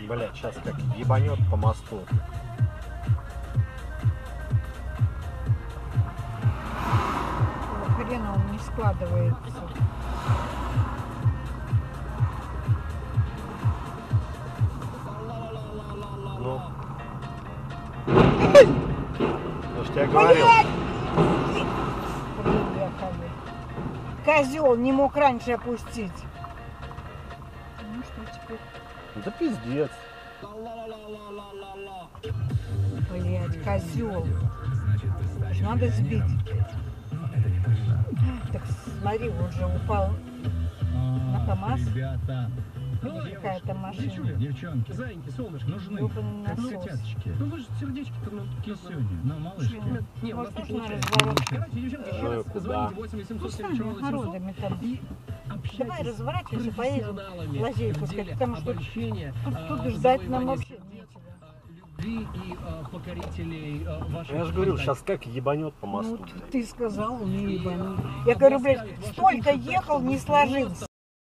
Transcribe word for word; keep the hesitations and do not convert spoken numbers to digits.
Блять, сейчас как ебанет по мосту. Хрена он не складывается. Ну. Я ж тебе говорил. Приехали. Козел не мог раньше опустить. Ну что теперь? Да пиздец. Блять, козел. Надо сбить. Так смотри, он же упал на КамАЗ. Какая-то машина. Девчонки, зайки, солнышко, нужны. Ёбаный насос. Котяточки. Ну вы же сердечки-то, ну, кисюни, ну, малышки. Не, у нас Вот не нужно получается. разворот. Короче, девчонки, еще раз звоните восемь восемьсот семь Огородами там. и Давай общайтесь разворачивайся, с поедем профессионалами лазейку в искать, деле потому что обольщения, тут, а, тут ждать нам завоевания вообще нечего. любви и а, покорителей а, ваших. Я же говорю, сейчас как ебанет по мосту. Ну, ты сказал, Lyuban. Я говорю, блядь, столько ехал, не сложился.